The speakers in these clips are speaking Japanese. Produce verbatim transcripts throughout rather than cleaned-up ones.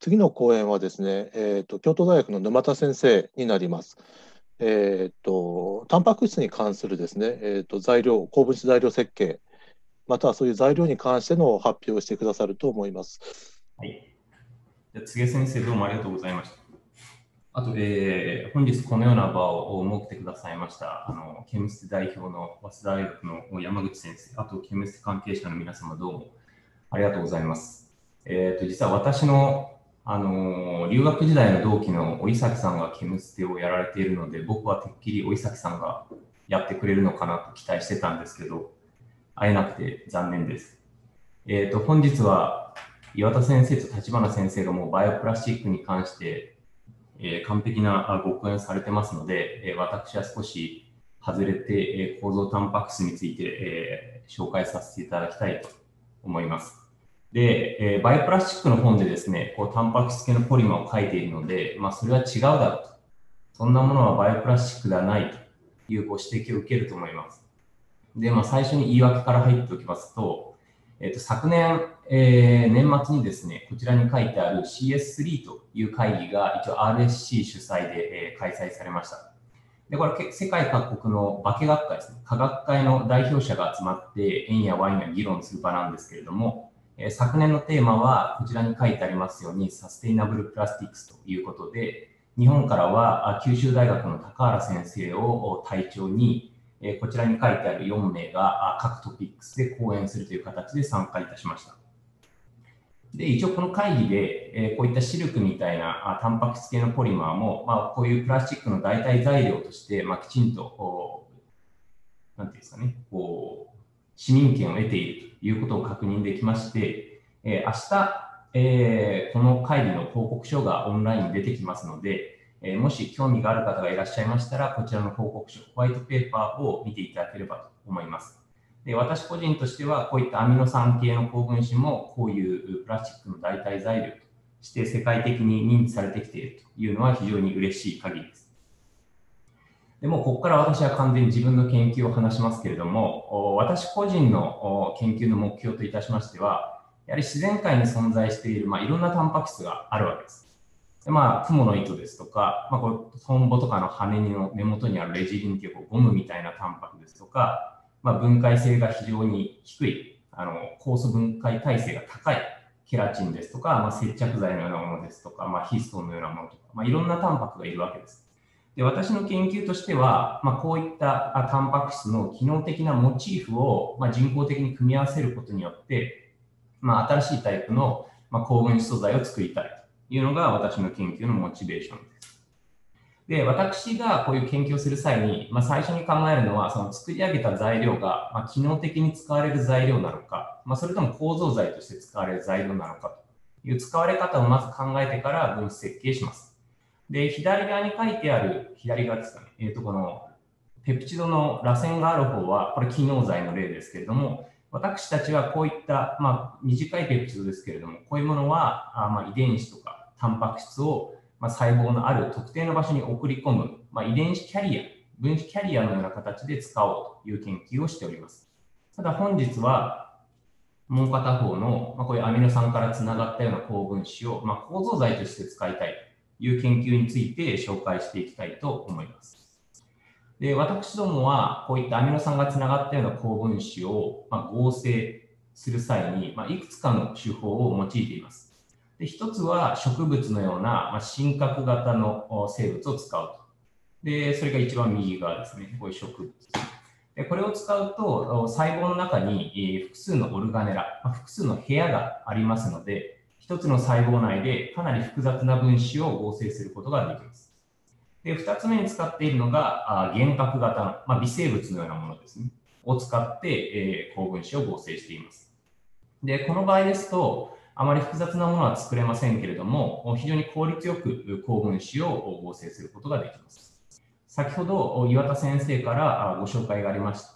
次の講演はですね、えーと、京都大学の沼田先生になります。えーと、タンパク質に関するですね、えーと、材料、高分子材料設計、またはそういう材料に関しての発表をしてくださると思います。 はい。じゃあ、柘植先生、どうもありがとうございました。あと、えー、本日このような場を設けてくださいました、あの、ケムステ代表の早稲田大学の山口先生、あと、ケムステ関係者の皆様、どうもありがとうございます。えっと、実は私の、あの、留学時代の同期のお伊崎さんがケムステをやられているので、僕はてっきりお伊崎さんがやってくれるのかなと期待してたんですけど、会えなくて残念です。えっと、本日は岩田先生と立花先生がもうバイオプラスチックに関して、えー、完璧なご講演されてますので、えー、私は少し外れて、えー、構造タンパク質について、えー、紹介させていただきたいと思います。で、えー、バイオプラスチックの本でですね、こうタンパク質系のポリマーを書いているので、まあ、それは違うだろうと。そんなものはバイオプラスチックではないというご指摘を受けると思います。で、まあ、最初に言い訳から入っておきますと、えー、と昨年、えー、年末にですね、こちらに書いてある シーエススリー という会議が一応 アールエスシー 主催で、えー、開催されました。で、これ世界各国の化学会ですね、科学会の代表者が集まって円やワインが議論する場なんですけれども、えー、昨年のテーマはこちらに書いてありますようにサステイナブルプラスティックスということで、日本からは九州大学の高原先生を隊長にこちらに書いてあるよん名が各トピックスで講演するという形で参加いたしました。で、一応この会議で、こういったシルクみたいなタンパク質系のポリマーも、まあ、こういうプラスチックの代替材料として、まあ、きちんと、なんていうんですかね、こう、市民権を得ているということを確認できまして、えー、明日、えー、この会議の報告書がオンラインに出てきますので、えー、もし興味がある方がいらっしゃいましたら、こちらの報告書、ホワイトペーパーを見ていただければと思います。で、私個人としては、こういったアミノ酸系の高分子も、こういうプラスチックの代替材料として世界的に認知されてきているというのは非常に嬉しい限りです。でも、ここから私は完全に自分の研究を話しますけれども、私個人の研究の目標といたしましては、やはり自然界に存在している、まあ、いろんなタンパク質があるわけです。で、まあ、クモの糸ですとか、まあ、これトンボとかの羽の根元にあるレジリンというゴムみたいなタンパクですとか、まあ、分解性が非常に低い、あの酵素分解耐性が高いケラチンですとか、まあ、接着剤のようなものですとか、まあ、ヒストンのようなものとか、まあ、いろんなタンパクがいるわけです。で、私の研究としては、まあ、こういったタンパク質の機能的なモチーフを、まあ、人工的に組み合わせることによって、まあ、新しいタイプの、まあ、高分子素材を作りたいというのが私の研究のモチベーションです。で、私がこういう研究をする際に、まあ、最初に考えるのは、その作り上げた材料が、まあ、機能的に使われる材料なのか、まあ、それとも構造材として使われる材料なのかという使われ方をまず考えてから分子設計します。で、左側に書いてある、左側ですかね、えっと、このペプチドの螺旋がある方は、これ機能剤の例ですけれども、私たちはこういった、まあ、短いペプチドですけれども、こういうものは、あまあ、遺伝子とかタンパク質を、まあ、細胞のある特定の場所に送り込む、まあ、遺伝子キャリア、分子キャリアのような形で使おうという研究をしております。ただ本日は、もう片方の、まあ、こういうアミノ酸からつながったような高分子を、まあ、構造剤として使いたいという研究について紹介していきたいと思います。で、私どもはこういったアミノ酸がつながったような高分子を、まあ、合成する際に、まあ、いくつかの手法を用いています。で、一つは植物のような、まあ、真核型の生物を使うと。で、それが一番右側ですね。こういう植物。で、これを使うと、細胞の中に複数のオルガネラ、複数の部屋がありますので、一つの細胞内でかなり複雑な分子を合成することができます。で、二つ目に使っているのが、原核型の、まあ、微生物のようなものですね。を使って、えー、高分子を合成しています。で、この場合ですと、あまり複雑なものは作れませんけれども、非常に効率よく高分子を合成することができます。先ほど岩田先生からご紹介がありました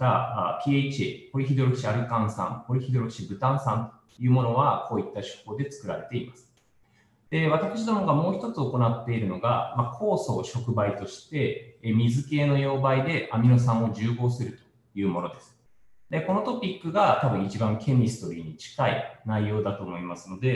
ピーエイチエー、ポリヒドロキシアルカン酸、ポリヒドロキシブタン酸というものはこういった手法で作られています。で、私どもがもう一つ行っているのが、まあ、酵素を触媒として水系の溶媒でアミノ酸を重合するというものです。で、このトピックが多分一番ケミストリーに近い内容だと思いますので、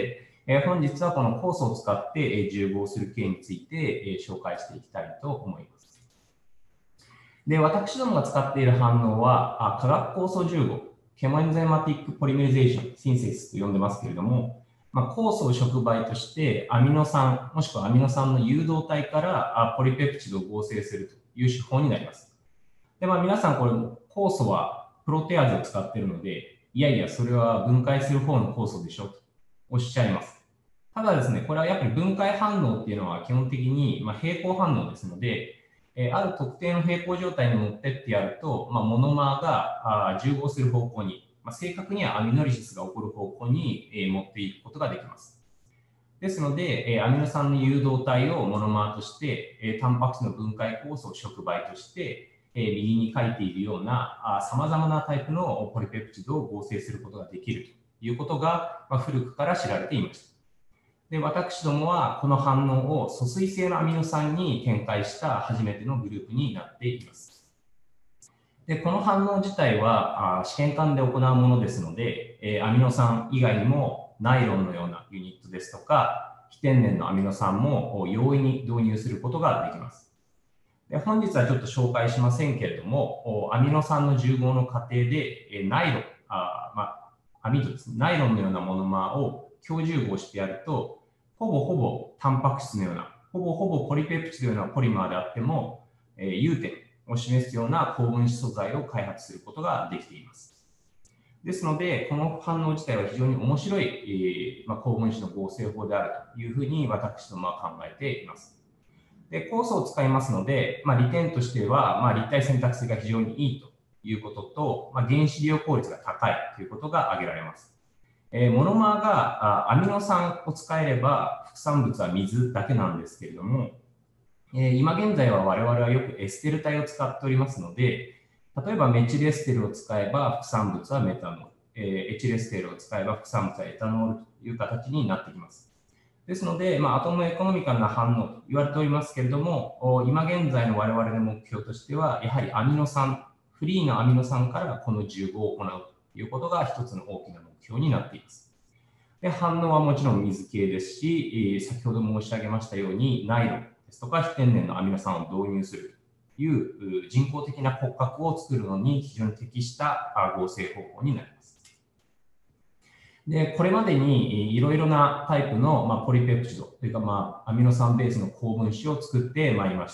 えー、本日はこの酵素を使って、えー、重合する系について、えー、紹介していきたいと思います。で、私どもが使っている反応は、あ化学酵素重合、ケモエンザイマティックポリメリゼーション、シンセスと呼んでますけれども、まあ、酵素を触媒としてアミノ酸、もしくはアミノ酸の誘導体からポリペプチドを合成するという手法になります。で、まあ、皆さんこれ、酵素はプロテアーゼを使っているので、いやいや、それは分解する方の酵素でしょとおっしゃいます。ただですね、これはやっぱり分解反応っていうのは基本的にまあ平行反応ですので、えー、ある特定の平行状態に持ってってやると、まあ、モノマーがあ重合する方向に、まあ、正確にはアミノリシスが起こる方向に、えー、持っていくことができます。ですので、えー、アミノ酸の誘導体をモノマーとして、えー、タンパク質の分解酵素を触媒として、えー、右に書いているようなさまざまなタイプのポリペプチドを合成することができるということが、まあ、古くから知られていました。で、私どもはこの反応を疎水性のアミノ酸に展開した初めてのグループになっています。で、この反応自体は試験管で行うものですので、アミノ酸以外にもナイロンのようなユニットですとか、非天然のアミノ酸も容易に導入することができます。で、本日はちょっと紹介しませんけれども、アミノ酸の重合の過程でナイロン、あまあ、アミドですね、ナイロンのようなモノマーを強重合してやると、ほぼほぼタンパク質のような、ほぼほぼポリペプチドのようなポリマーであっても、えー、融点を示すような高分子素材を開発することができています。ですので、この反応自体は非常に面白い、えーまあ、高分子の合成法であるというふうに私どもは考えています。で、酵素を使いますので、まあ、利点としては、まあ、立体選択性が非常にいいということと、まあ、原子利用効率が高いということが挙げられます。えー、モノマーがアミノ酸を使えれば副産物は水だけなんですけれども、えー、今現在は我々はよくエステル体を使っておりますので、例えばメチルエステルを使えば副産物はメタノール、えー、エチルエステルを使えば副産物はエタノールという形になってきます。ですので、まあ、アトムエコノミカルな反応と言われておりますけれども、今現在の我々の目標としては、やはりアミノ酸、フリーのアミノ酸からこの重合を行うということが一つの大きな目標になっています。で、反応はもちろん水系ですし、先ほど申し上げましたように、ナイロンですとか非天然のアミノ酸を導入するという人工的な骨格を作るのに非常に適した合成方法になります。で、これまでにいろいろなタイプの、まあ、ポリペプチドというか、まあ、アミノ酸ベースの高分子を作ってまいりました。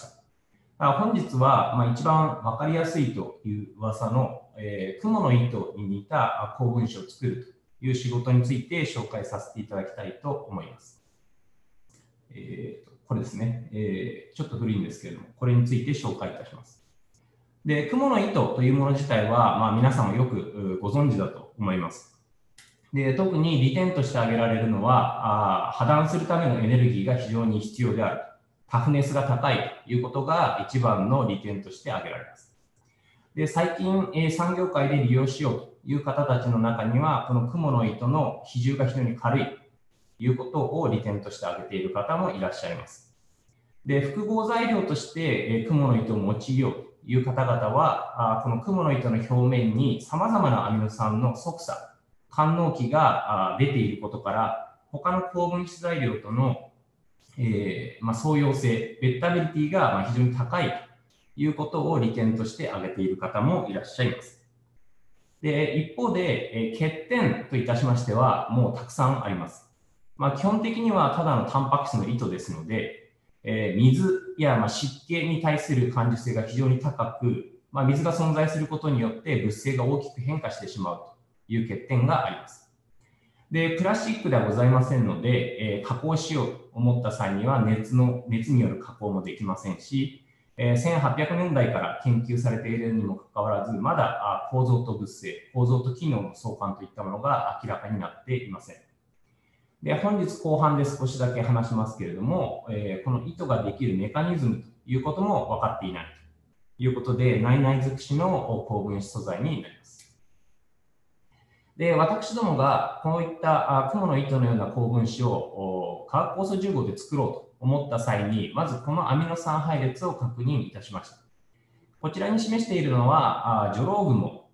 本日は、まあ、一番わかりやすいという噂の、えー、雲の糸に似た高分子を作るという仕事について紹介させていただきたいと思います。えー、これですね、えー、ちょっと古いんですけれども、これについて紹介いたします。で、雲の糸というもの自体は、まあ、皆さんもよくご存知だと思います。で、特に利点として挙げられるのは、あ破断するためのエネルギーが非常に必要である。タフネスが高いということが一番の利点として挙げられます。で、最近、えー、産業界で利用しようという方たちの中には、この雲の糸の比重が非常に軽いということを利点として挙げている方もいらっしゃいます。で、複合材料として、えー、雲の糸を用いようという方々は、あこの雲の糸の表面に様々なアミノ酸の側鎖、官能基が出ていることから、他の高分子材料との、えーまあ、相容性、ベッタビリティが非常に高いということを利点として挙げている方もいらっしゃいます。で、一方で、えー、欠点といたしましては、もうたくさんあります。まあ、基本的にはただのタンパク質の糸ですので、えー、水やまあ湿気に対する感受性が非常に高く、まあ、水が存在することによって物性が大きく変化してしまうという欠点があります。で、プラスチックではございませんので、えー、加工しようと思った際には熱の、熱による加工もできませんし、えー、せんはっぴゃくねんだいから研究されているにもかかわらず、まだ構造と物性、構造と機能の相関といったものが明らかになっていません。で、本日後半で少しだけ話しますけれども、えー、この糸ができるメカニズムということも分かっていないということで、内々尽くしの高分子素材になります。で、私どもがこういった雲の糸のような高分子を化学酵素重合で作ろうと思った際に、まずこのアミノ酸配列を確認いたしました。こちらに示しているのは、ジョロウグモ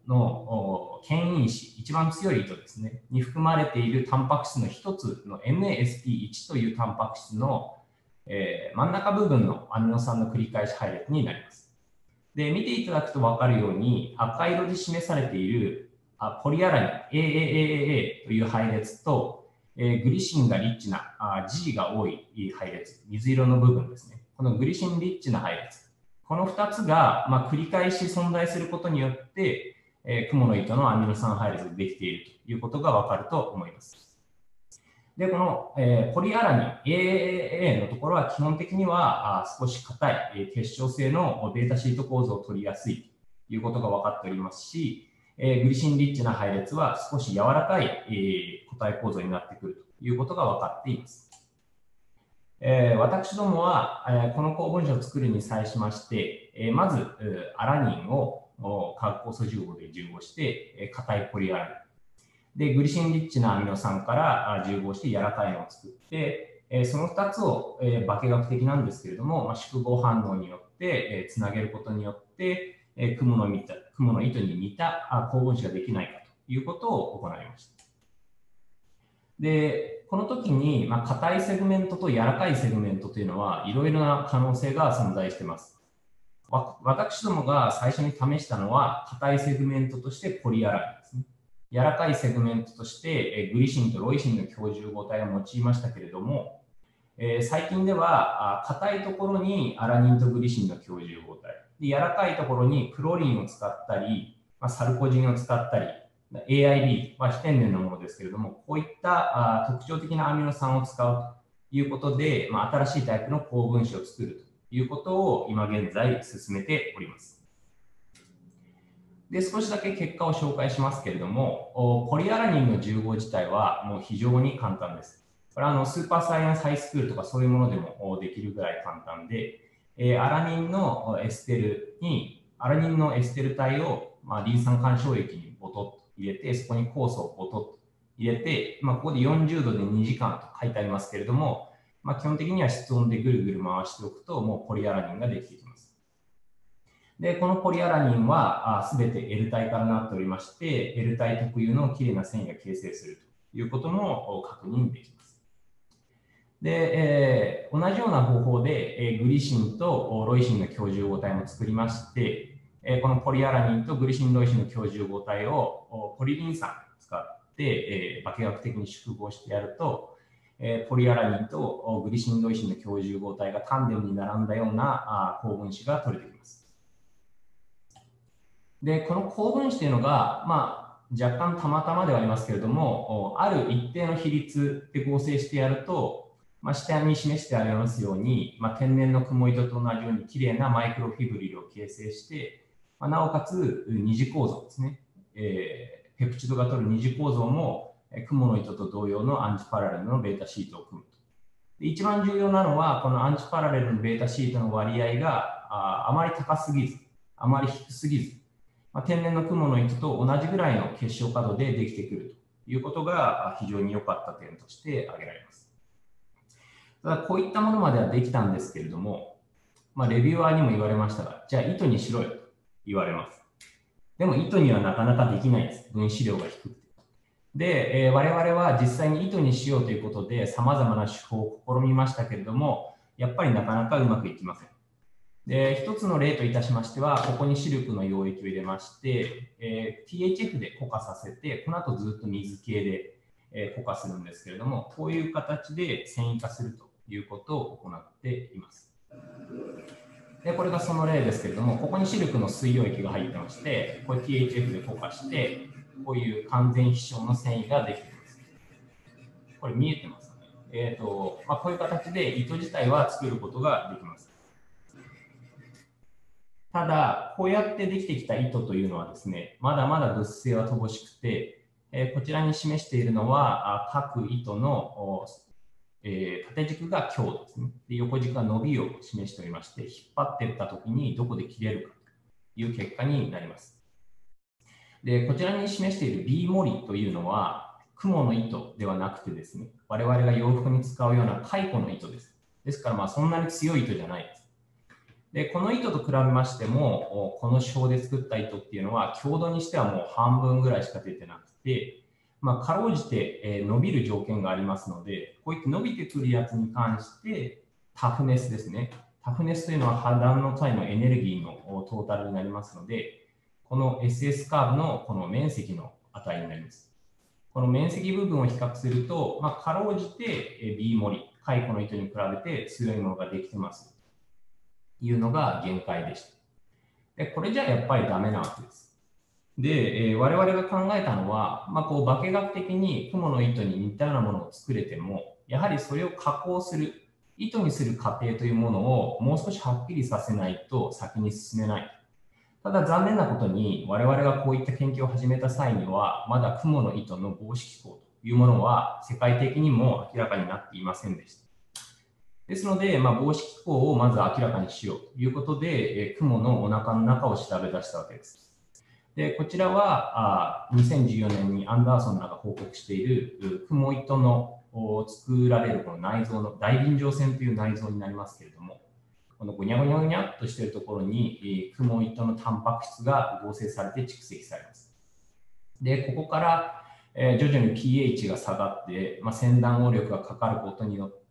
の牽引子、一番強い糸ですね、に含まれているタンパク質の一つの エムエスティーワン というタンパク質の、えー、真ん中部分のアミノ酸の繰り返し配列になります。で、見ていただくと分かるように、赤色で示されているあポリアラニン エーエーエーエー という配列と、えー、グリシンがリッチなあ G が多い配列、水色の部分ですね。このグリシンリッチな配列。このふたつが、まあ、繰り返し存在することによって、えー、クモの糸のアミノ酸配列ができているということが分かると思います。で、この、えー、ポリアラニン エーエーエー のところは基本的にはあ少し硬い、えー、結晶性のベータシート構造を取りやすいということが分かっておりますし、えー、グリシンリッチな配列は少し柔らかい、えー、固体構造になってくるということが分かっています。えー、私どもは、えー、この高分子を作るに際しまして、えー、まず、えー、アラニンを化学酵素重合で重合して、えー、硬いポリアラニン。で、グリシンリッチなアミノ酸から重合して柔らかいのを作って、えー、そのふたつを、えー、化学的なんですけれども、まあ、縮合反応によって、えー、つなげることによって、えー、クモの見た、クモの糸に似た高分子ができないかということを行いました。で、この時に、まあ、硬いセグメントと柔らかいセグメントというのはいろいろな可能性が存在しています。わ私どもが最初に試したのは硬いセグメントとしてポリアラニンですね。柔らかいセグメントとしてグリシンとロイシンの強重合体を用いましたけれども、えー、最近では硬いところにアラニンとグリシンの強重合体で、柔らかいところにクロリンを使ったり、まあ、サルコジンを使ったり、エーアイビー は非天然のものですけれども、こういった特徴的なアミノ酸を使うということで、まあ、新しいタイプの高分子を作るということを今現在進めております。で、少しだけ結果を紹介しますけれども、ポリアラニンの重合自体はもう非常に簡単です。これはあのスーパーサイエンスハイスクールとかそういうものでもできるぐらい簡単で、アラニンのエステルに、アラニンのエステル体を、まあ、リン酸干渉液にボトッと入れて、そこに酵素をボトッと入れて、まあ、ここでよんじゅうどでにじかんと書いてありますけれども、まあ、基本的には室温でぐるぐる回しておくと、もうポリアラニンができてきます。で、このポリアラニンはすべて L 体からなっておりまして、L 体特有のきれいな繊維が形成するということも確認できます。で、えー、同じような方法で、えー、グリシンとロイシンの強重合体も作りまして、えー、このポリアラニンとグリシンロイシンの強重合体をポリリン酸を使って、えー、化学的に縮合してやると、えー、ポリアラニンとグリシンロイシンの強重合体がタンデムに並んだような高分子が取れてきます。で、この高分子というのが、まあ、若干たまたまではありますけれども、ある一定の比率で合成してやると、まあ、下に示してありますように、まあ、天然のクモ糸と同じようにきれいなマイクロフィブリルを形成して、まあ、なおかつ二次構造ですね、えー、ペプチドが取る二次構造もクモの糸と同様のアンチパラレルのベータシートを組むと。で、一番重要なのは、このアンチパラレルのベータシートの割合が あ, あまり高すぎず、あまり低すぎず、まあ、天然のクモの糸と同じぐらいの結晶化度でできてくるということが非常に良かった点として挙げられます。ただこういったものまではできたんですけれども、まあ、レビューアーにも言われましたが、じゃあ糸にしろよと言われます。でも糸にはなかなかできないです。分子量が低くて。で、えー、我々は実際に糸にしようということで様々な手法を試みましたけれども、やっぱりなかなかうまくいきません。で、一つの例といたしましては、ここにシルクの溶液を入れまして、えー、ティーエイチエフ で固化させて、この後ずっと水系で、えー、固化するんですけれども、こういう形で繊維化するということを行っています。で、これがその例ですけれども、ここにシルクの水溶液が入ってまして、これ ティーエイチエフ で固化して、こういう完全非焼の繊維ができています。これ見えてますね。えーとまあ、こういう形で糸自体は作ることができます。ただ、こうやってできてきた糸というのはですね、まだまだ物性は乏しくて、えー、こちらに示しているのは、各糸の、えー、縦軸が強度ですね。で、横軸が伸びを示しておりまして、引っ張っていったときにどこで切れるかという結果になります。で、こちらに示している B モリというのは、雲の糸ではなくてですね、我々が洋服に使うような蚕の糸です。ですから、まあそんなに強い糸じゃないです。 で、この糸と比べましても、この手法で作った糸っていうのは、強度にしてはもう半分ぐらいしか出てなくて、まあ、かろうじて伸びる条件がありますので、こういって伸びてくるやつに関して、タフネスですね。タフネスというのは破断の際のエネルギーのトータルになりますので、この エスエス カーブのこの面積の値になります。この面積部分を比較すると、まあ、かろうじて B モリ、蚕の糸に比べて強いものができてますというのが限界でした。で、これじゃやっぱりダメなわけです。で、えー、我々が考えたのは、まあ、こう化学的に雲の糸に似たようなものを作れても、やはりそれを加工する、糸にする過程というものをもう少しはっきりさせないと先に進めない。ただ残念なことに我々がこういった研究を始めた際にはまだ雲の糸の合式項というものは世界的にも明らかになっていませんでした。ですので、まあ、合式項をまず明らかにしようということで、え雲のお腹の中を調べ出したわけです。でこちらはあにせんじゅうよねんにアンダーソンらが報告している雲糸の作られるこの内臓の大輪状線という内臓になりますけれども、このぐにゃぐにゃぐにゃっとしているところに、雲糸のタンパク質が合成されて蓄積されます。で、ここから、えー、徐々に pH が下がって、まあ、先端応力がかかることによって、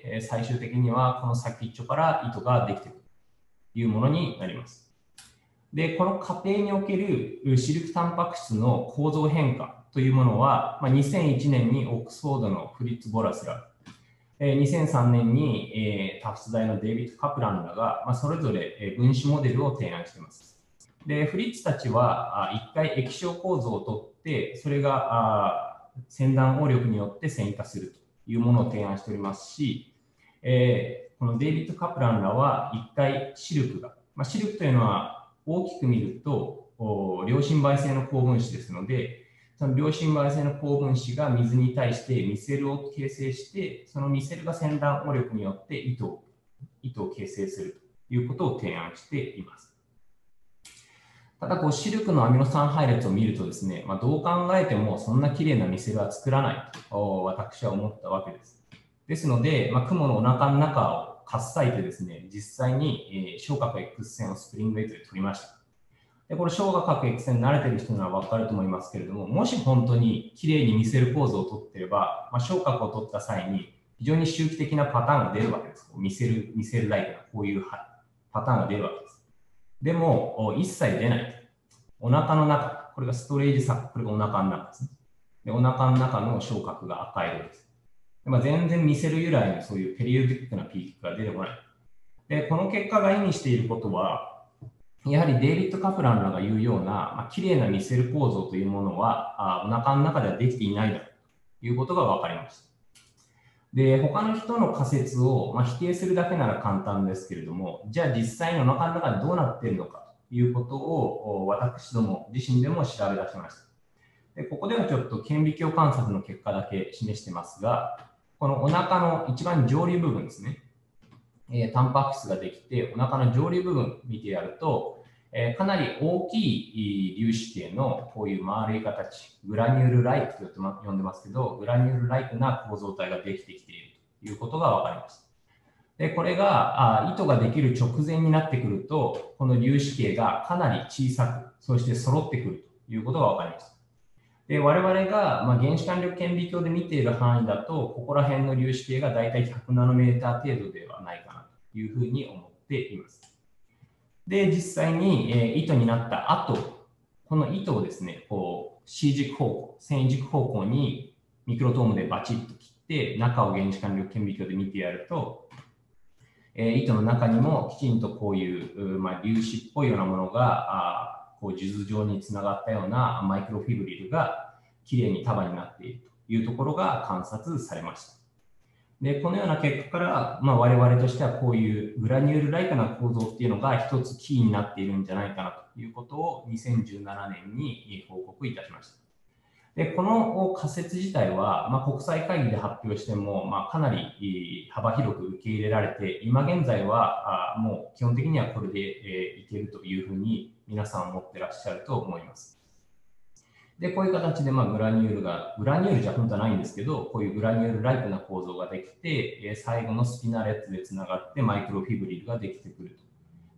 えー、最終的にはこの先っちょから糸ができてくるというものになります。で、この過程におけるシルクタンパク質の構造変化というものは、まあ、にせんいちねんにオックスフォードのフリッツ・ボラスら、にせんさんねんに、えー、タフス大のデイビッド・カプランらが、まあ、それぞれ分子モデルを提案しています。で、フリッツたちは一回液晶構造をとって、それが先端応力によって線化するというものを提案しておりますし、えー、このデイビッド・カプランらは一回シルクが、まあ、シルクというのは大きく見ると良心媒性の高分子ですので、その良心媒性の高分子が水に対してミセルを形成して、そのミセルが先端応力によって糸を、糸を形成するということを提案しています。ただこう、シルクのアミノ酸配列を見るとですね、まあ、どう考えてもそんな綺麗なミセルは作らないと私は思ったわけです。ですので、まあ、雲のお腹の中をかっさいてですね、実際に小角 X 線をスプリングウェイトで取りました。でこれ、小角 X 線に慣れている人なら分かると思いますけれども、もし本当にきれいに見せる構造を取っていれば、まあ、小角を取った際に非常に周期的なパターンが出るわけです。見せる、見せるライクなこういうパターンが出るわけです。でも、一切出ない。お腹の中、これがストレージサック、これがお腹の中ですね。でお腹の中の小角が赤色です。でまあ、全然見せる由来のそういうペリオディックなピークが出てこない。でこの結果が意味していることは、やはりデイビッド・カプランらが言うような、まあ、綺麗な見せる構造というものはあお腹の中ではできていないだろうということが分かりました。で他の人の仮説を、まあ、否定するだけなら簡単ですけれども、じゃあ実際にお腹の中でどうなっているのかということを私ども自身でも調べ出しました。でここではちょっと顕微鏡観察の結果だけ示してますが、このお腹の一番上流部分ですね、えー、タンパク質ができてお腹の上流部分見てやると、えー、かなり大きい粒子系のこういう丸い形、グラニュールライクと呼んでますけど、グラニュールライクな構造体ができてきているということが分かりました。でこれがあ糸ができる直前になってくると、この粒子系がかなり小さく、そして揃ってくるということが分かりました。で我々が、まあ、原子間力顕微鏡で見ている範囲だと、ここら辺の粒子系がだいたいひゃくナノメーター程度ではないかなというふうに思っています。で、実際に、えー、糸になった後、この糸をですね、こう C 軸方向、線維軸方向にミクロトームでバチッと切って、中を原子間力顕微鏡で見てやると、えー、糸の中にもきちんとこういう、まあ、粒子っぽいようなものが、あこう数珠状につながったようなマイクロフィブリルがきれいに束になっているというところが観察されました。でこのような結果から、まあ、我々としてはこういうグラニュールライクな構造っていうのが一つキーになっているんじゃないかなということをにせんじゅうななねんに報告いたしました。でこの仮説自体は、まあ、国際会議で発表しても、まあ、かなり幅広く受け入れられて、今現在はあもう基本的にはこれで、えー、いけるというふうに皆さん思ってらっしゃると思います。でこういう形で、まあ、グラニュールが、グラニュールじゃ本当はないんですけど、こういうグラニュールライクな構造ができて、最後のスピナレットでつながってマイクロフィブリルができてくる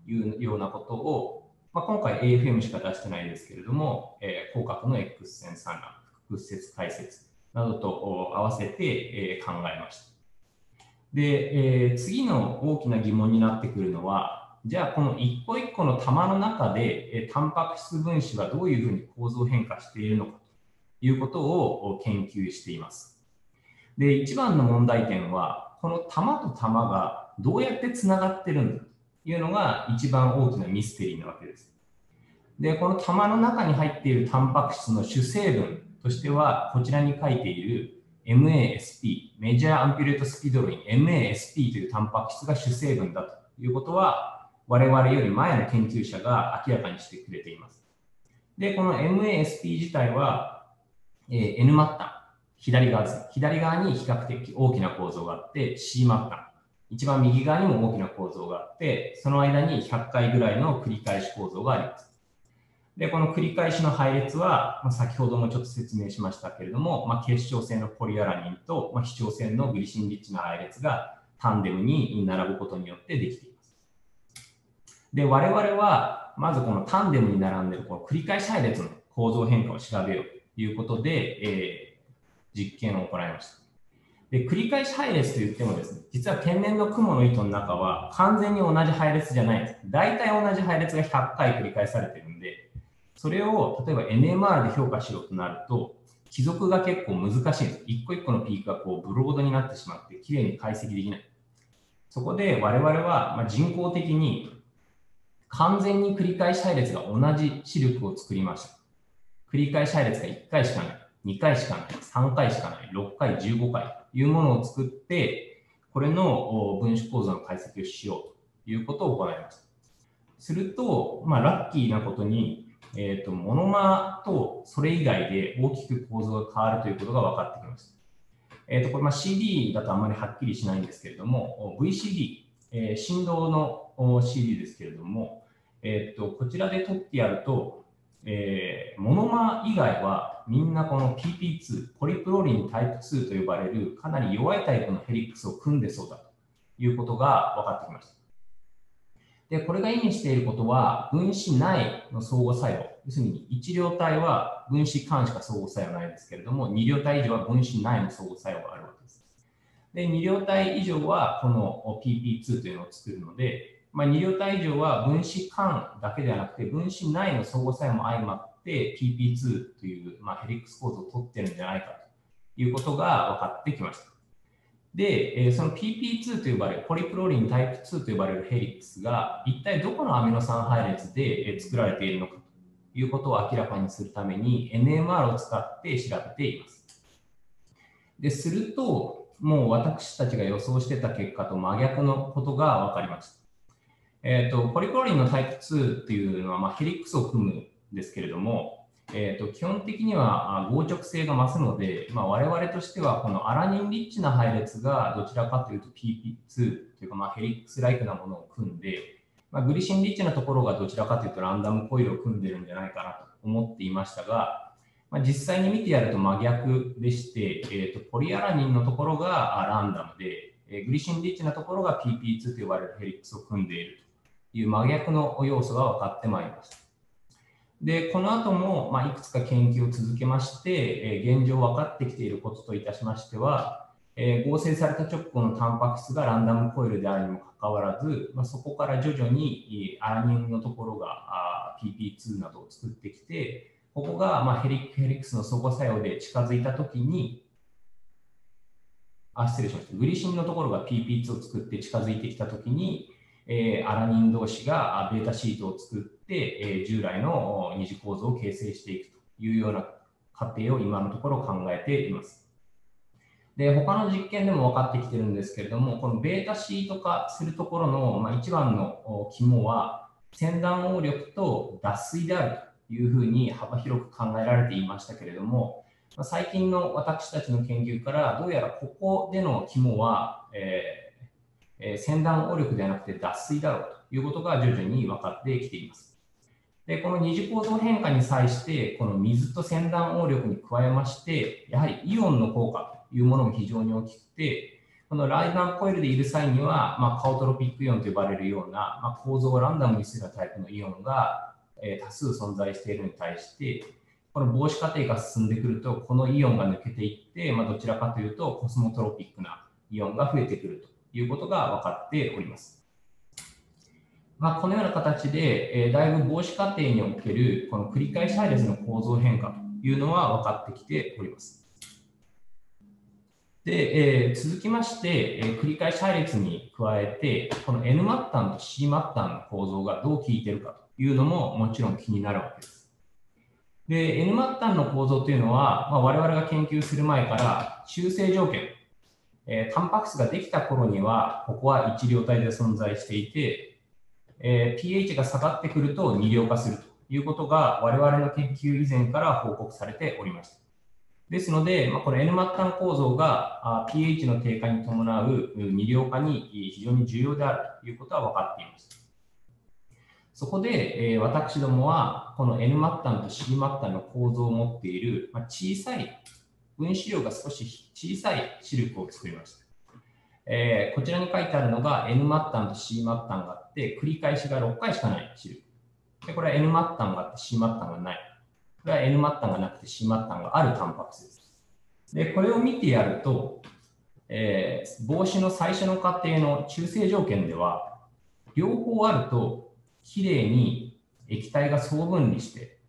いうようなことを、まあ、今回 エーエフエム しか出してないですけれども、えー、広角の X 線産卵、屈折解説などと合わせて、えー、考えました。で、えー、次の大きな疑問になってくるのは、じゃあこの一個一個の玉の中で、えー、タンパク質分子はどういうふうに構造変化しているのかということを研究しています。で、一番の問題点は、この玉と玉がどうやってつながってるんだというのが一番大きなミステリーなわけです。で、この玉の中に入っているタンパク質の主成分としては、こちらに書いている エムエーエスピー、メジャーアンピュレートスピドロイン エムエーエスピー というタンパク質が主成分だということは、我々より前の研究者が明らかにしてくれています。で、この エムエーエスピー 自体は、えー、N 末端、左側です。左側に比較的大きな構造があって、C 末端。一番右側にも大きな構造があって、その間にひゃっかいぐらいの繰り返し構造があります。で、この繰り返しの配列は、まあ、先ほどもちょっと説明しましたけれども、まあ、結晶性のポリアラニンと、まあ、非調性のグリシンリッチな配列がタンデムに並ぶことによってできています。で、我々は、まずこのタンデムに並んでいるこの繰り返し配列の構造変化を調べようということで、えー実験を行いました。で、繰り返し配列といってもですね、実は天然の雲の糸の中は完全に同じ配列じゃないです。大体同じ配列がひゃっかい繰り返されているんで、それを例えば エヌエムアール で評価しようとなると、帰属が結構難しいんです。一個一個のピークがこうブロードになってしまって、きれいに解析できない。そこで我々はまあ人工的に完全に繰り返し配列が同じ視力を作りました。繰り返し配列がいっかいしかない。にかいしかない、さんかいしかない、ろっかい、じゅうごかいというものを作って、これの分子構造の解析をしようということを行いました。すると、まあ、ラッキーなことに、えーと、モノマーとそれ以外で大きく構造が変わるということが分かってきました。えーと、これまあ シーディー だとあまりはっきりしないんですけれども、ブイシーディー、えー、振動の シーディー ですけれども、えーと、こちらで取ってやると、えー、モノマー以外はみんなこの ピーピーツー、ポリプロリンタイプツーと呼ばれるかなり弱いタイプのヘリックスを組んでそうだということが分かってきました。で、これが意味していることは分子内の相互作用、要するにいち両体は分子間しか相互作用ないですけれども、に両体以上は分子内の相互作用があるわけです。で、に両体以上はこの ピーピーツー というのを作るので、まあ、に両体以上は分子間だけではなくて分子内の相互作用も相まって ピーピーツー という、まあ、ヘリックス構造を取ってるんじゃないかということが分かってきました。で、その ピーピーツー と呼ばれるポリプロリンタイプツーと呼ばれるヘリックスが一体どこのアミノ酸配列で作られているのかということを明らかにするために エヌエムアール を使って調べています。ですると、もう私たちが予想してた結果と真逆のことが分かりました。えーと、ポリプロリンのタイプツーっていうのは、まあ、ヘリックスを組むんですけれども、えーと、基本的には合直性が増すので、まあ、我々としてはこのアラニンリッチな配列がどちらかというと ピーピーツー というか、まあ、ヘリックスライクなものを組んで、まあ、グリシンリッチなところがどちらかというとランダムコイルを組んでるんじゃないかなと思っていましたが、まあ、実際に見てやると真逆でして、えーと、ポリアラニンのところがランダムで、えー、グリシンリッチなところが ピーピーツー と呼ばれるヘリックスを組んでいるという真逆の要素が分かってまいりました。で、この後も、まあ、いくつか研究を続けまして、えー、現状分かってきていることといたしましては、えー、合成された直後のタンパク質がランダムコイルであるにもかかわらず、まあ、そこから徐々にアラニンのところが ピーピーツー などを作ってきて、ここがまあヘリック、ヘリックスの相互作用で近づいたときに、あ、失礼しました。グリシンのところが ピーピーツー を作って近づいてきたときに、えー、アラニン同士がベータシートを作って、えー、従来の二次構造を形成していくというような過程を今のところ考えています。で、他の実験でも分かってきてるんですけれども、このベータシート化するところの、まあ、一番の肝は、先端応力と脱水であるというふうに幅広く考えられていましたけれども、最近の私たちの研究から、どうやらここでの肝は、えーえー、先端応力ではなくて脱水だろうということが徐々に分かってきています。で、この二次構造変化に際して、この水と先端応力に加えまして、やはりイオンの効果というものも非常に大きくて、 このライナーコイルでいる際には、まあ、カオトロピックイオンと呼ばれるような、まあ、構造をランダムにするタイプのイオンが、えー、多数存在しているのに対して、この防止過程が進んでくると、このイオンが抜けていって、まあ、どちらかというとコスモトロピックなイオンが増えてくるということが分かっております。まあ、このような形で、えー、だいぶ防止過程におけるこの繰り返し配列の構造変化というのは分かってきております。で、えー、続きまして、えー、繰り返し配列に加えて、この N 末端と C 末端の構造がどう効いているかというのももちろん気になるわけです。で、N 末端の構造というのは、まあ、我々が研究する前から中性条件、えー、タンパク質ができた頃には、ここは一量体で存在していて、えー、pH が下がってくると二量化するということが我々の研究以前から報告されておりました。ですので、まあ、この N 末端構造が pH の低下に伴う二量化に非常に重要であるということは分かっています。そこで、えー、私どもはこの N 末端と C 末端の構造を持っている、まあ、小さい分子量が少し小さいシルクを作りました。えー、こちらに書いてあるのが N 末端と C 末端があって、繰り返しがろっかいしかないシルク。でこれは N 末端があって C 末端がない。これは N 末端がなくて C 末端があるタンパク質です。で、これを見てやると、えー、防止の最初の過程の中性条件では、両方あると、きれいに液体が相分離して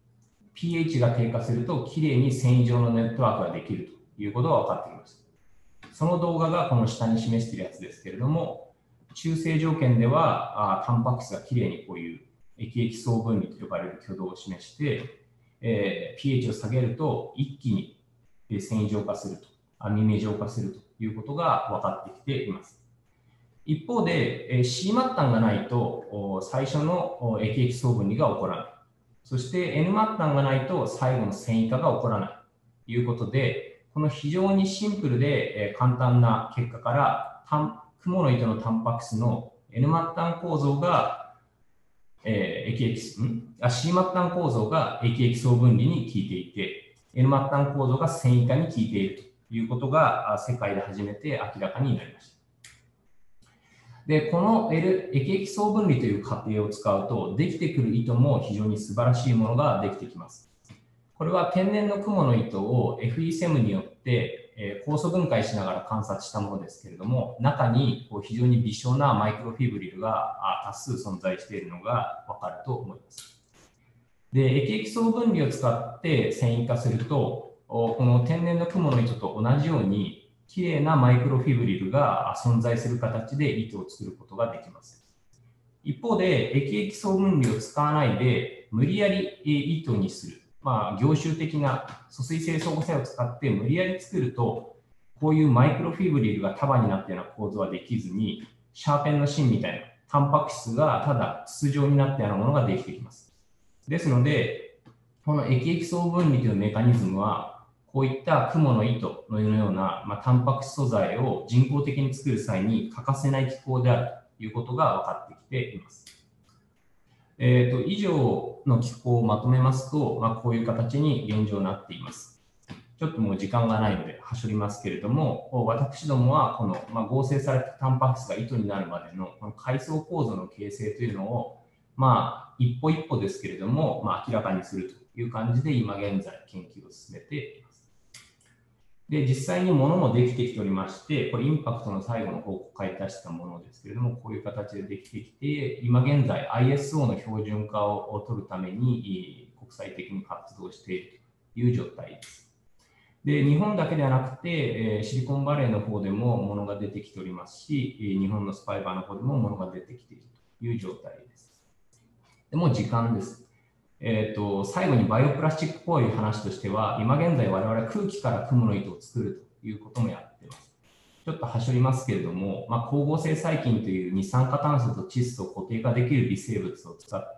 、pH が低下すると、きれいに繊維状のネットワークができるということが分かってきました。その動画がこの下に示しているやつですけれども、中性条件では、あタンパク質がきれいにこういう液液相分離と呼ばれる挙動を示して、えー、pH を下げると一気に繊維状化すると、網目状化するということが分かってきています。一方で C 末端がないと最初の液液相分離が起こらない。そして N 末端がないと最後の繊維化が起こらないということで、この非常にシンプルで簡単な結果からクモの糸のタンパク質の N 末端構造がえー、液液んあ C 末端構造が液液相分離に効いていて、N 末端構造が繊維化に効いているということが世界で初めて明らかになりました。で、この、L、液液相分離という過程を使うと、できてくる糸も非常に素晴らしいものができてきます。これは天然のクモの糸を エフイーセム によってえー、酵素分解しながら観察したものですけれども、中にこう非常に微小なマイクロフィブリルが多数存在しているのが分かると思います。で、液液相分離を使って繊維化すると、この天然のクモの糸と同じように、きれいなマイクロフィブリルが存在する形で糸を作ることができます。一方で、液液相分離を使わないで、無理やり糸にする。まあ、業種的な疎水性相互作用を使って無理やり作ると、こういうマイクロフィブリルが束になったような構造はできずに、シャーペンの芯みたいなタンパク質がただ筒状になったようなものができてきます。ですので、この液液相分離というメカニズムは、こういったクモの糸のような、まあ、タンパク質素材を人工的に作る際に欠かせない機構であるということが分かってきています。えーと、以上の機構をまとめますと、まあ、こういう形に現状なっています。ちょっともう時間がないのではしょりますけれども、私どもはこの、まあ、合成されたタンパク質が糸になるまでのこの階層構造の形成というのを、まあ、一歩一歩ですけれども、まあ、明らかにするという感じで今現在研究を進めています。で、実際にものもできてきておりまして、これインパクトの最後の報告会出したものですけれども、こういう形でできてきて、今現在 アイエスオー の標準化を取るために国際的に活動しているという状態です。で、日本だけではなくて、シリコンバレーの方でもものが出てきておりますし、日本のスパイバーの方でもものが出てきているという状態です。でもう時間です。えー、と最後にバイオプラスチックっぽい話としては、今現在我々空気からクモの糸を作るということもやっています。ちょっとはしょりますけれども、まあ、光合成細菌という二酸化炭素と窒素を固定化できる微生物を使って、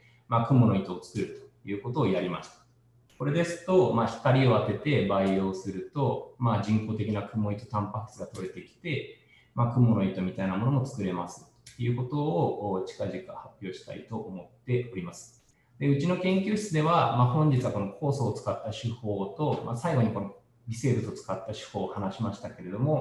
まあ、クモの糸を作るということをやりました。これですと、まあ、光を当てて培養すると、まあ、人工的なクモ糸タンパク質が取れてきて、まあ、クモの糸みたいなものも作れますということを近々発表したいと思っております。でうちの研究室では、まあ、本日はこの酵素を使った手法と、まあ、最後にこの微生物を使った手法を話しましたけれども、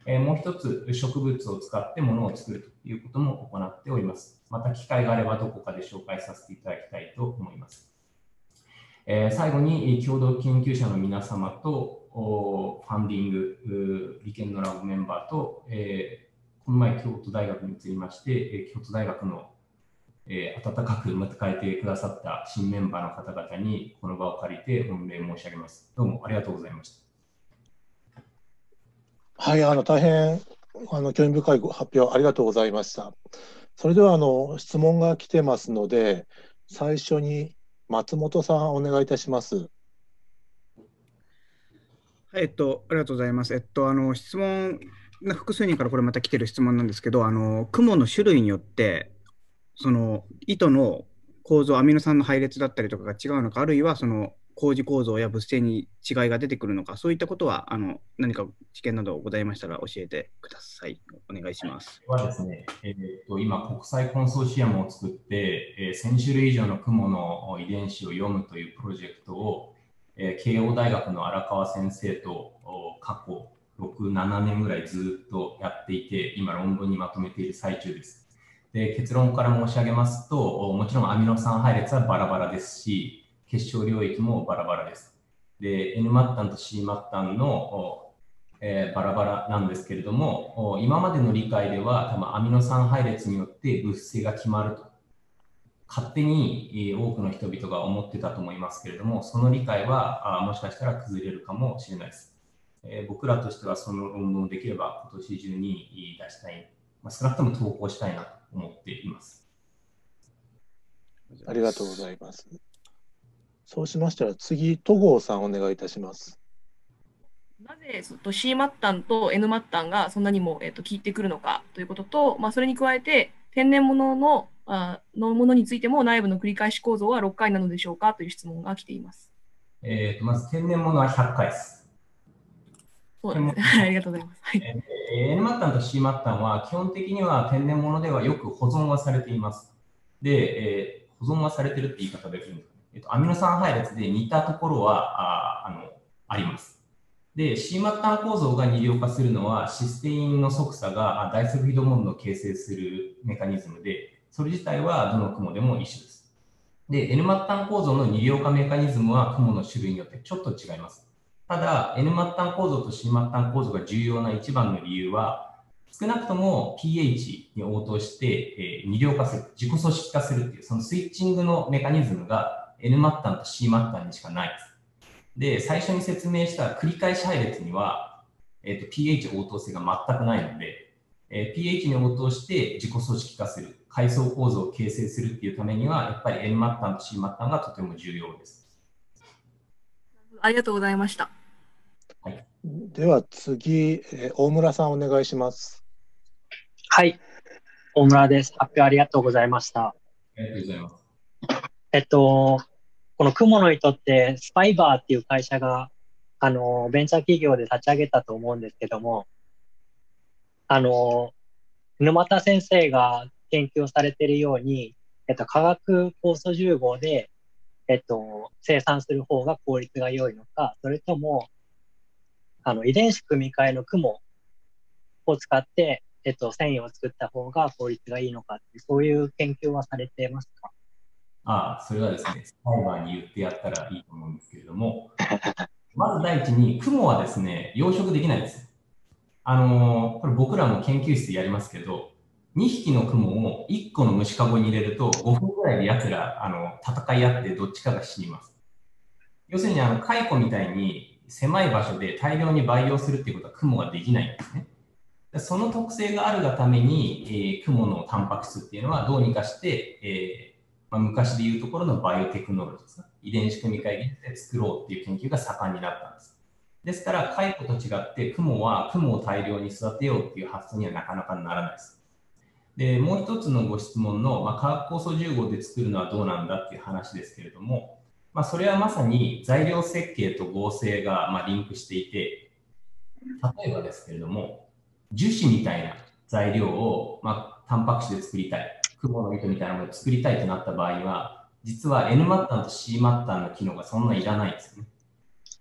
えー、もう一つ、植物を使って物を作るということも行っております。また機会があればどこかで紹介させていただきたいと思います。えー、最後に共同研究者の皆様とファンディング、理研のラボメンバーと、えー、この前京都大学に移りまして、京都大学の、えー、温かく迎えてくださった新メンバーの方々にこの場を借りて御礼申し上げます。どうもありがとうございました。 はい、あの大変あの興味深いご発表ありがとうございました。それではあの質問が来てますので、最初に松本さんお願いいたします。 はい、えっと、ありがとうございます。えっと、あの質問、複数人からこれまた来てる質問なんですけど、あの雲の種類によって、その糸の構造、アミノ酸の配列だったりとかが違うのか、あるいはその工事構造や物性に違いが出てくるのか、そういったことはあの何か知見などございましたら教えてください。お願いします。 はですね、えー、と今、国際コンソーシアムを作って、えー、せん種類以上の雲の遺伝子を読むというプロジェクトを、えー、慶応大学の荒川先生と過去ろく、ななねんぐらいずっとやっていて、今論文にまとめている最中です。で、結論から申し上げますと、もちろんアミノ酸配列はバラバラですし、結晶領域もバラバラです。で、N 末端と C 末端の、えー、バラバラなんですけれども、今までの理解では多分アミノ酸配列によって物性が決まると勝手に多くの人々が思ってたと思いますけれども、その理解はもしかしたら崩れるかもしれないです。えー、僕らとしてはその論文をできれば今年中に出したい、まあ、少なくとも投稿したいなと思っています。 ありがとうございます。そうしましたら次、戸郷さんお願いいたします。 なぜ C 末端と N 末端がそんなにも、えー、と効いてくるのかということと、まあ、それに加えて天然物のあのものについても内部の繰り返し構造はろっかいなのでしょうかという質問が来ています。 えー、とまず天然物はひゃっかいです。 そうですね。ありがとうございます。はい、 えー、N 末端と C 末端は基本的には天然物ではよく保存はされています。で、えー、保存はされてるって言い方できるんですかね。えー、とアミノ酸配列で似たところはああのあります。で、C 末端構造が二量化するのはシステインの側鎖がダイソルフィドモンドを形成するメカニズムで、それ自体はどの雲でも一緒です。で、N 末端構造の二量化メカニズムは雲の種類によってちょっと違います。ただ、N 末端構造と C 末端構造が重要な一番の理由は、少なくとも pH に応答して、えー、二量化する、自己組織化するっていう、そのスイッチングのメカニズムが N 末端と C 末端にしかないです。で、最初に説明した繰り返し配列には、えー、と pH 応答性が全くないので、えー、pH に応答して自己組織化する、階層構造を形成するっていうためには、やっぱり N 末端と C 末端がとても重要です。 ありがとうございました。 はい、では次、えー、大村さんお願いします。 はい、大村です。発表ありがとうございました。 ありがとうございます。 えっと、この雲の糸ってスパイバーっていう会社があのベンチャー企業で立ち上げたと思うんですけども、あの沼田先生が研究をされているように、えっと、化学酵素じゅうごで、えっと、生産する方が効率が良いのか、それともあの遺伝子組み換えの雲を使って、えっと、繊維を作った方が効率がいいのかって、そういう研究はされていますか？ ああ、それはですね、スパイバーに言ってやったらいいと思うんですけれども、まず第一に、雲はですね、養殖できないんです。あのー、これ僕らも研究室でやりますけど、にひきの雲をいっこの虫かごに入れると、ごふんぐらいで奴ら、あの、戦い合ってどっちかが死にます。要するに、あの、蚕みたいに狭い場所で大量に培養するっていうことは雲ができないんですね。その特性があるがために、えー、雲のタンパク質っていうのはどうにかして、えーまあ、昔でいうところのバイオテクノロジーですね。遺伝子組み換え技術で作ろうっていう研究が盛んになったんです。ですから、蚕と違って雲は雲を大量に育てようっていう発想にはなかなかならないです。で、もう一つのご質問の、まあ、化学酵素じゅうごで作るのはどうなんだっていう話ですけれども、まあ、それはまさに材料設計と合成がまあリンクしていて、例えばですけれども、樹脂みたいな材料を、まあ、タンパク質で作りたい、雲の糸みたいなものを作りたいとなった場合は、実は N 末端と C 末端の機能がそんなにいらないんですよね。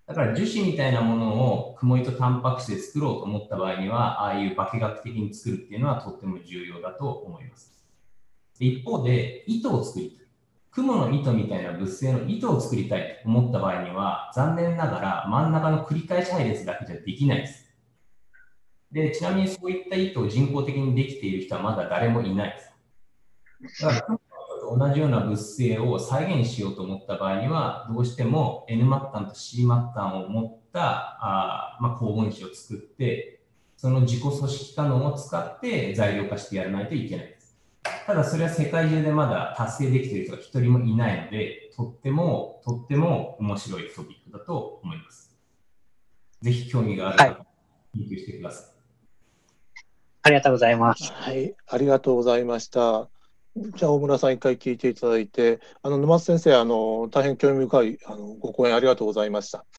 だから樹脂みたいなものを雲糸タンパク質で作ろうと思った場合には、ああいう化学的に作るっていうのはとっても重要だと思います。一方で、糸を作りたい。雲の糸みたいな物性の糸を作りたいと思った場合には、残念ながら真ん中の繰り返し配列だけじゃできないです。で、ちなみにそういった糸を人工的にできている人はまだ誰もいないです。だから雲の糸と同じような物性を再現しようと思った場合には、どうしても N 末端と C 末端を持ったあ、まあ、高分子を作って、その自己組織可能を使って材料化してやらないといけないです。ただそれは世界中でまだ達成できている人が一人もいないので、とっても、とっても面白いトピックだと思います。ぜひ興味がある方は研究してください。 ありがとうございます。 はい、ありがとうございました。じゃあ、大村さん、一回聞いていただいて、あの沼津先生、あの大変興味深いあのご講演ありがとうございました。